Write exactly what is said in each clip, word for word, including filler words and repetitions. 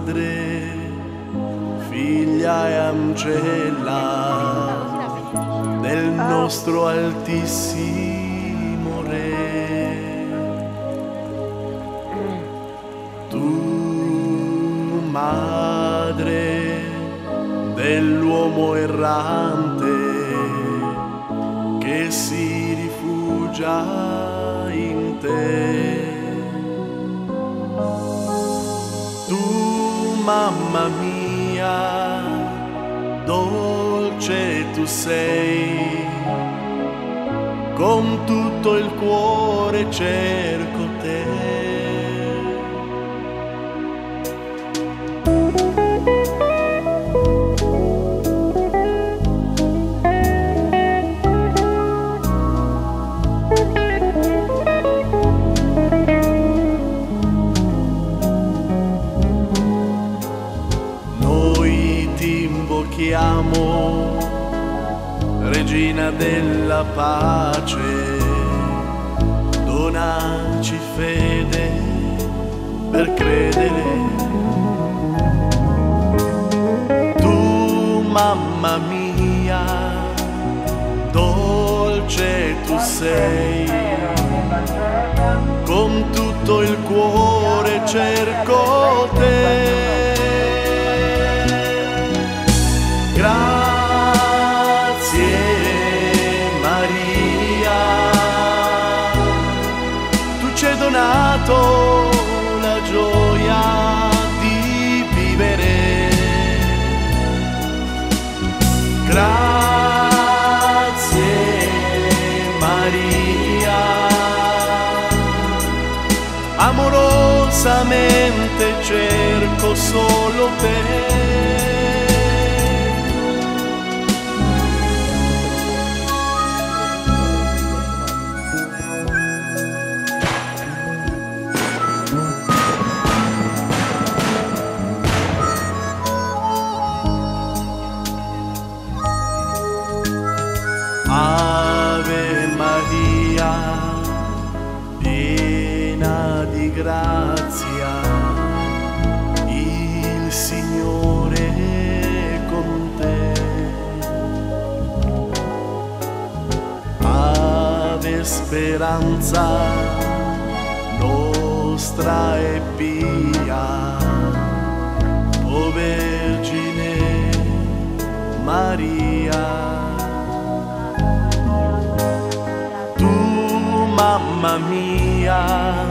madre, figlia e ancella del nostro altissimo Re. Tu, madre dell'uomo errante che si rifugia in te. Tu, mamma mia, dolce tu sei, con tutto il cuore cerco te. Invochiamo, Regina della pace, donaci fede per credere. Tu, mamma mia, dolce tu sei, con tutto il cuore cerco te. Grazie Maria, tu ci hai donato la gioia di vivere. Grazie Maria, amorosamente cerco solo te. Ave Maria, piena di grazia, il Signore è con te. Ave speranza nostra e pia, o Vergine Maria. Mamma mia,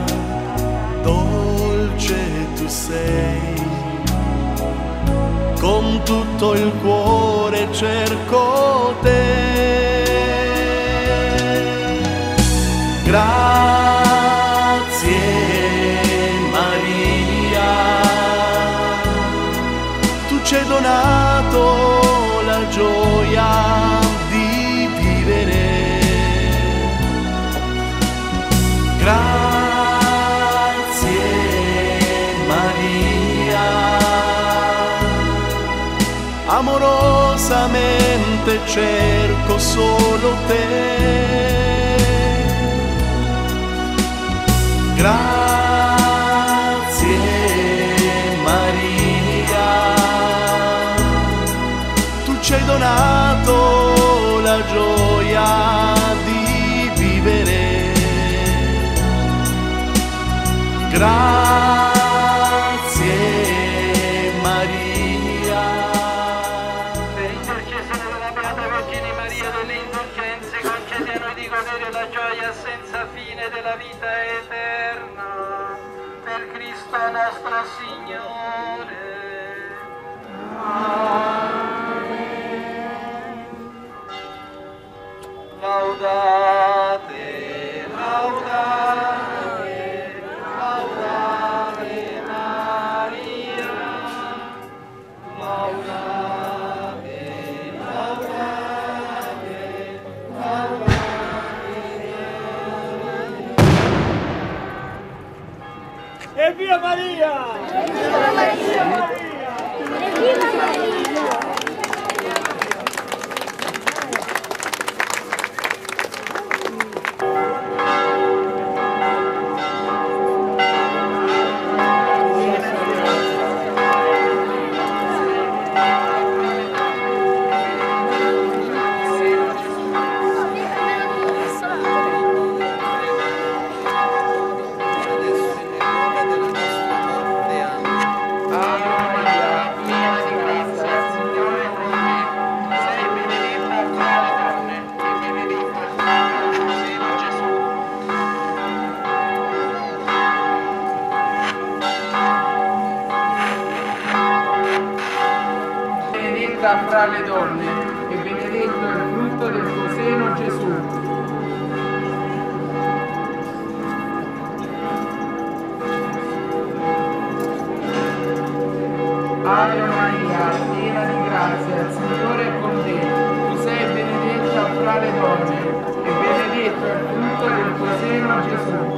dolce tu sei, con tutto il cuore cerco te. Grazie Maria, tu ci hai donato la gioia di vivere. Grazie Maria, amorosamente cerco solo te. Grazie Maria, tu ci hai donato la gioia di vivere. Grazie Maria. Per intercessione della Beata Vergine Maria delle Indulgenze, concedi a noi di godere la gioia senza fine della vita eterna. Per Cristo nostro Signore. Amen. Laudate, laudate. Evviva Maria! Evviva Maria! Evviva Maria! benedetta fra le donne e benedetto è il frutto del tuo seno, Gesù. Ave Maria, piena di grazia, il Signore è con te. Tu sei benedetta fra le donne e benedetto è il frutto del tuo seno, Gesù.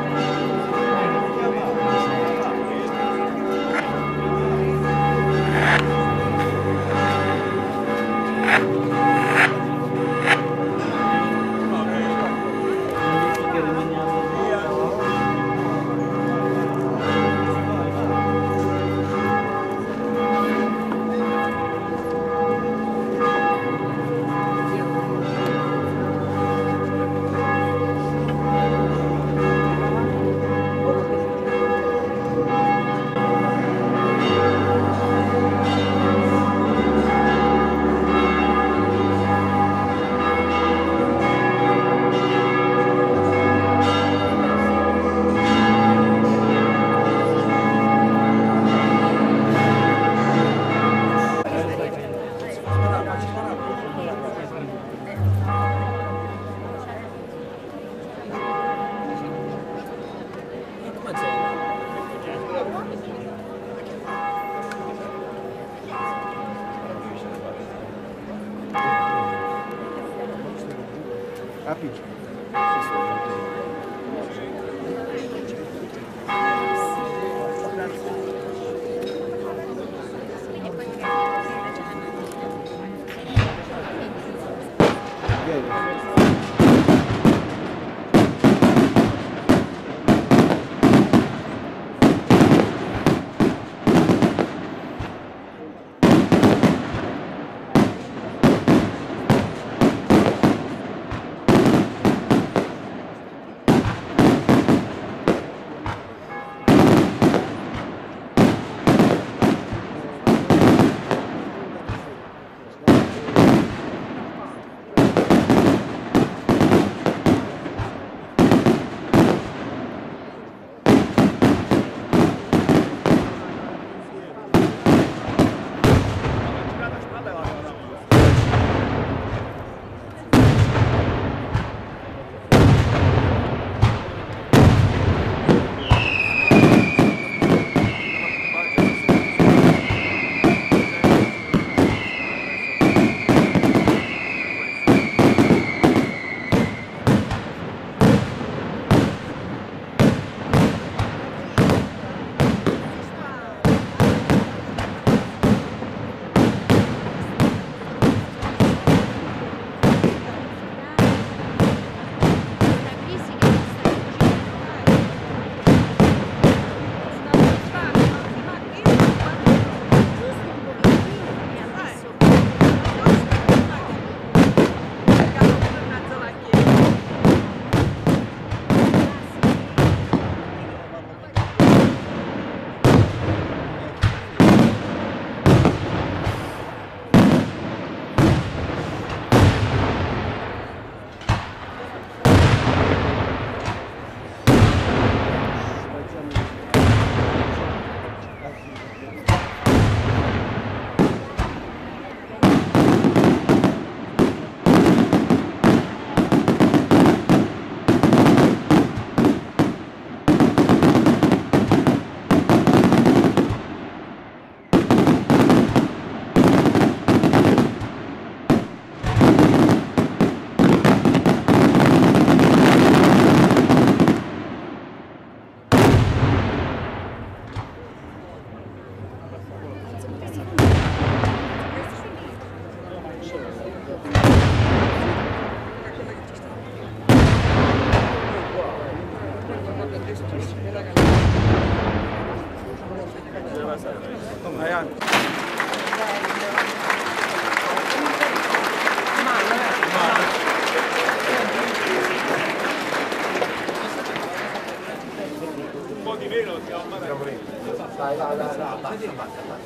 Dai, dai, dai, dai, basta, basta, basta.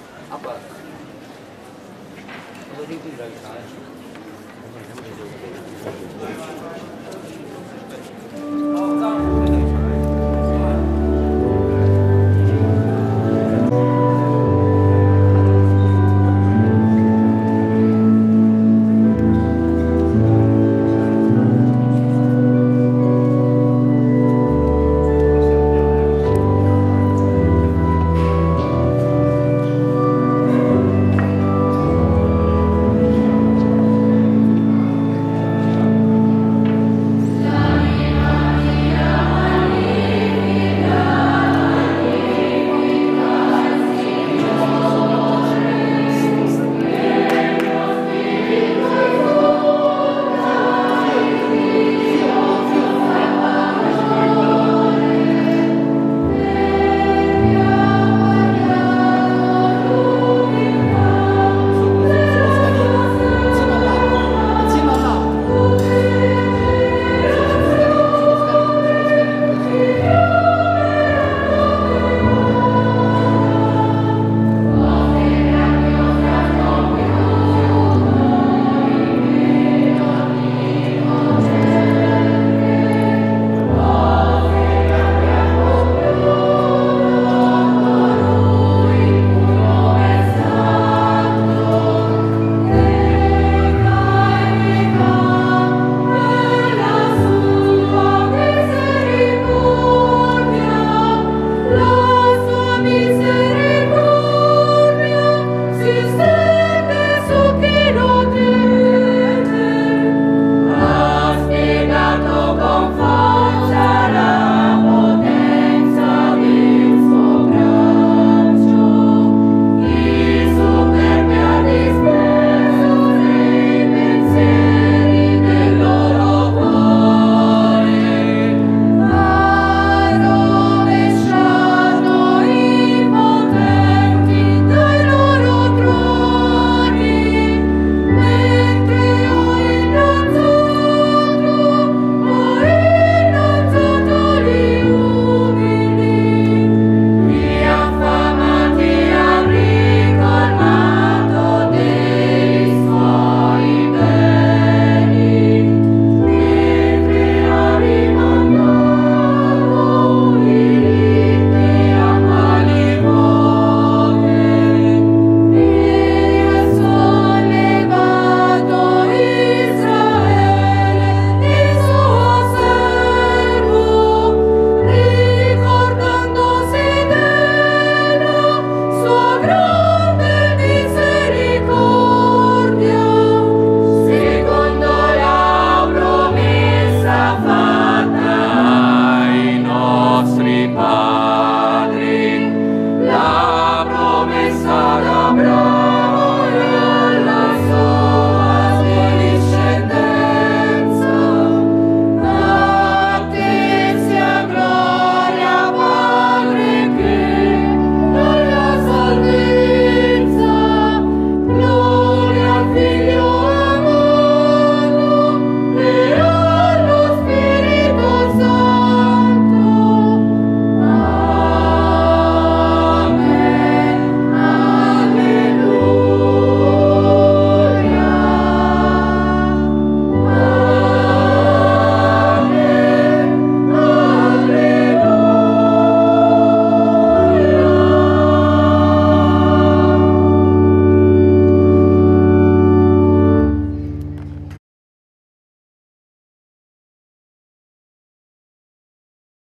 A parte. Lo devi dire,